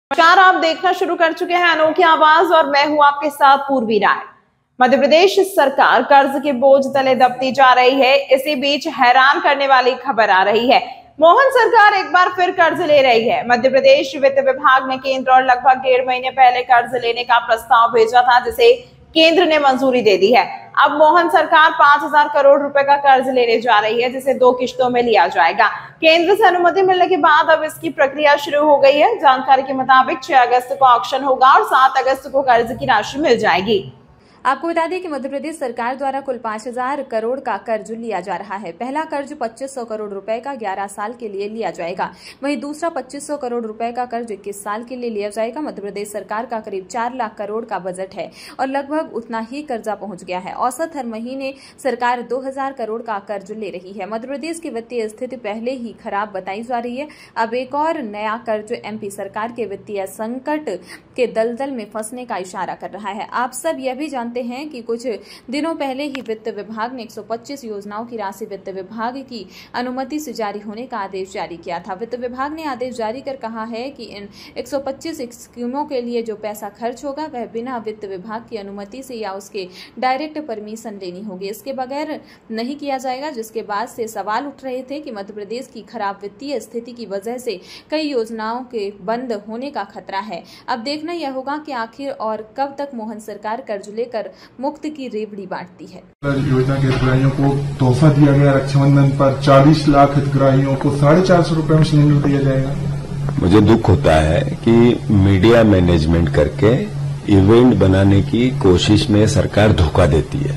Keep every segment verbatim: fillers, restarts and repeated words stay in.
नमस्कार, आप देखना शुरू कर चुके हैं अनोखी आवाज और मैं हूं आपके साथ पूर्वी राय। मध्य प्रदेश सरकार कर्ज के बोझ तले दबती जा रही है। इसी बीच हैरान करने वाली खबर आ रही है। मोहन सरकार एक बार फिर कर्ज ले रही है। मध्य प्रदेश वित्त विभाग ने केंद्र और लगभग डेढ़ महीने पहले कर्ज लेने का प्रस्ताव भेजा था, जिसे केंद्र ने मंजूरी दे दी है। अब मोहन सरकार पांच हजार करोड़ रुपए का कर्ज लेने जा रही है, जिसे दो किश्तों में लिया जाएगा। केंद्र से अनुमति मिलने के बाद अब इसकी प्रक्रिया शुरू हो गई है। जानकारी के मुताबिक छह अगस्त को ऑक्शन होगा और सात अगस्त को कर्ज की राशि मिल जाएगी। आपको बता दें कि मध्य प्रदेश सरकार द्वारा कुल पांच हजार करोड़ का कर्ज लिया जा रहा है। पहला कर्ज पच्चीस सौ करोड़ रुपए का ग्यारह साल के लिए लिया जाएगा। वहीं दूसरा पच्चीस सौ करोड़ रुपए का कर्ज इक्कीस साल के लिए लिया जाएगा। मध्य प्रदेश सरकार का करीब चार लाख करोड़ का बजट है और लगभग उतना ही कर्जा पहुंच गया है। औसत हर महीने सरकार दो हजार करोड़ का कर्ज ले रही है। मध्य प्रदेश की वित्तीय स्थिति पहले ही खराब बताई जा रही है। अब एक और नया कर्ज एमपी सरकार के वित्तीय संकट के दलदल में फंसने का इशारा कर रहा है। आप सब यह भी जानते हैं कि कुछ दिनों पहले ही वित्त विभाग ने एक सौ पच्चीस योजनाओं की राशि वित्त विभाग की अनुमति से जारी होने का आदेश जारी किया था। वित्त विभाग ने आदेश जारी कर कहा है कि इन एक सौ पच्चीस स्कीमों के लिए जो पैसा खर्च होगा वह बिना वित्त विभाग की अनुमति से या उसके डायरेक्ट परमिशन लेनी होगी, इसके बगैर नहीं किया जाएगा। जिसके बाद से सवाल उठ रहे थे कि मध्य प्रदेश की खराब वित्तीय स्थिति की वजह से कई योजनाओं के बंद होने का खतरा है। अब देखना यह होगा कि आखिर और कब तक मोहन सरकार कर्ज लेकर मुक्त की रेवड़ी बांटती है। योजना के हितग्राहियों को तोहफा दिया गया रक्षाबंधन पर चालीस लाख हितग्राहियों को साढ़े चार सौ रूपये में सिलेंडर दिया जाएगा। मुझे दुख होता है कि मीडिया मैनेजमेंट करके इवेंट बनाने की कोशिश में सरकार धोखा देती है।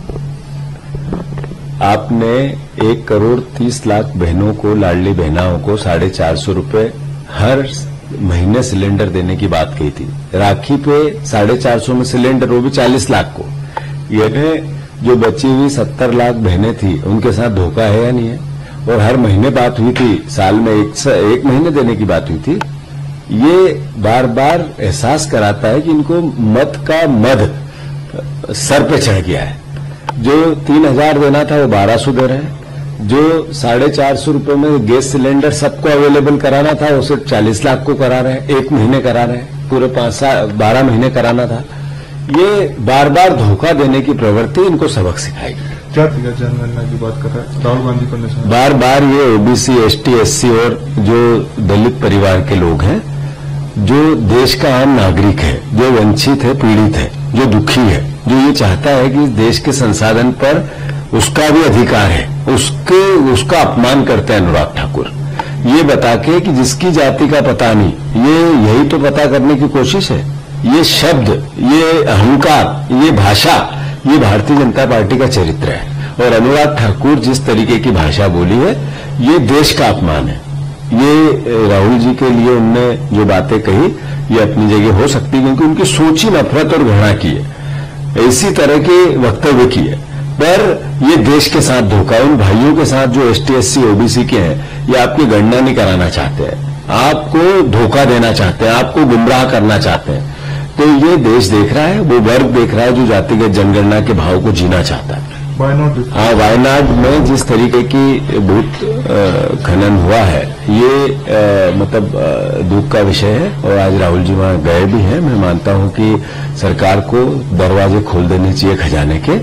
आपने एक करोड़ तीस लाख बहनों को, लाडली बहनाओं को साढ़े चार सौ रूपये हर महीने सिलेंडर देने की बात कही थी। राखी पे साढ़े चार सौ में सिलेंडर, वो भी चालीस लाख को। ये जो बची हुई सत्तर लाख बहनें थी उनके साथ धोखा है या नहीं है? और हर महीने बात हुई थी, साल में एक, एक महीने देने की बात हुई थी। ये बार बार एहसास कराता है कि इनको मत का मद सर पे चढ़ गया है। जो तीन हजार देना था वो बारह सौ दे रहे हैं। जो साढ़े चार सौ रूपये में गैस सिलेंडर सबको अवेलेबल कराना था उसे चालीस लाख को करा रहे हैं, एक महीने करा रहे हैं, पूरे पांच साल बारह महीने कराना था। ये बार बार धोखा देने की प्रवृत्ति इनको सबक सिखाएगी। क्या जनगणना की बात कर रहा है राहुल गांधी को? बार बार ये ओबीसी, एसटी, एससी और जो दलित परिवार के लोग हैं, जो देश का आम नागरिक है, जो वंचित है, पीड़ित है, जो दुखी है, जो ये चाहता है कि देश के संसाधन पर उसका भी अधिकार है, उसके उसका अपमान करते हैं अनुराग ठाकुर, ये बता के कि जिसकी जाति का पता नहीं, ये यही तो पता करने की कोशिश है। ये शब्द, ये अहंकार, ये भाषा, ये भारतीय जनता पार्टी का चरित्र है। और अनुराग ठाकुर जिस तरीके की भाषा बोली है, ये देश का अपमान है। ये राहुल जी के लिए उनने जो बातें कही, ये अपनी जगह हो सकती है, क्योंकि उनकी सोची नफरत और घृणा की है, इसी तरह के वक्तव्य की है। पर ये देश के साथ धोखा, उन भाइयों के साथ जो एसटी, एससी, ओबीसी के हैं, ये आपकी गणना नहीं कराना चाहते हैं, आपको धोखा देना चाहते हैं, आपको गुमराह करना चाहते हैं। तो ये देश देख रहा है, वो वर्ग देख रहा है जो जातिगत जनगणना के भाव को जीना चाहता है। हाँ, वायनाड में जिस तरीके की भूत खनन हुआ है, ये आ, मतलब आ, दुख का विषय है। और आज राहुल जी वहां गए भी हैं। मैं मानता हूं कि सरकार को दरवाजे खोल देने चाहिए खजाने के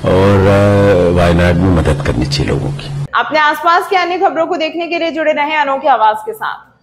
और वायनाड में मदद करनी चाहिए लोगों की। अपने आसपास की अन्य खबरों को देखने के लिए जुड़े रहें अनोखी आवाज के साथ।